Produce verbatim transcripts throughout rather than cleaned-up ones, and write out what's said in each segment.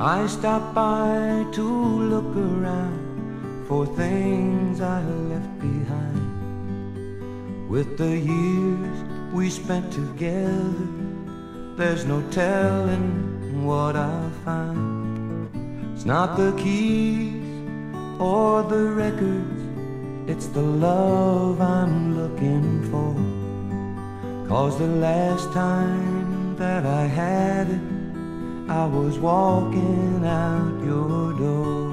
I stopped by to look around for things I left behind. With the years we spent together, there's no telling what I'll find. It's not the keys or the records, it's the love I'm looking for. 'Cause the last time that I had it, I was walking out your door.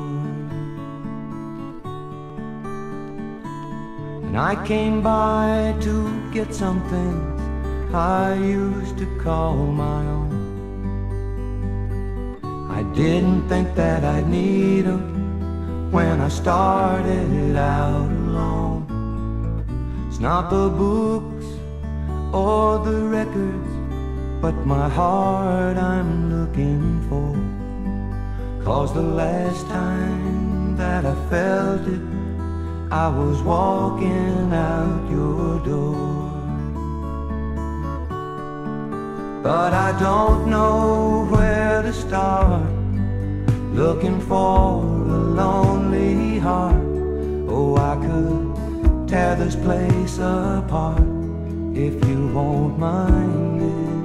And I came by to get something I used to call my own. I didn't think that I'd need them when I started out alone. It's not the books or the records, but my heart I'm looking for. 'Cause the last time that I felt it, I was walking out your door. But I don't know where to start, looking for a lonely heart. Oh, I could tear this place apart if you won't mind it.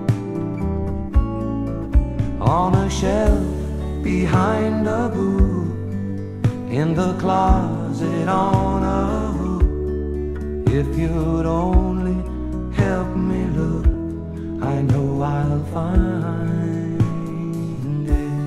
On a shelf behind a book, in the closet on a hook. If you'd only help me look, I know I'll find it.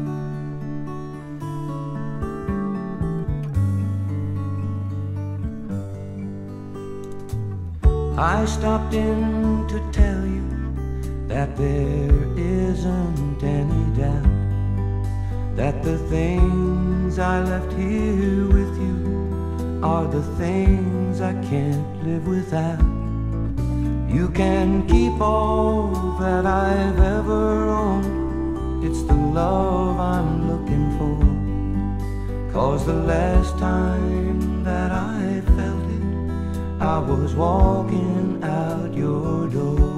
I stopped in to tell you that there isn't any doubt that the things I left here with you are the things I can't live without. You can keep all that I've ever owned, it's the love I'm looking for. 'Cause the last time that I felt it, I was walking out your door.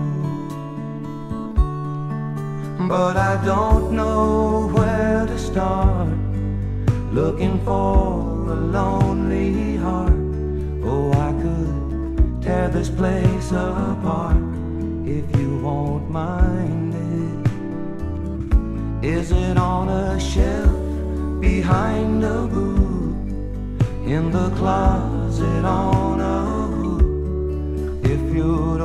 But I don't know where to start, looking for a lonely heart. Oh, I could tear this place apart if you won't mind it. Is it on a shelf behind a book, in the closet on a hook? If you'd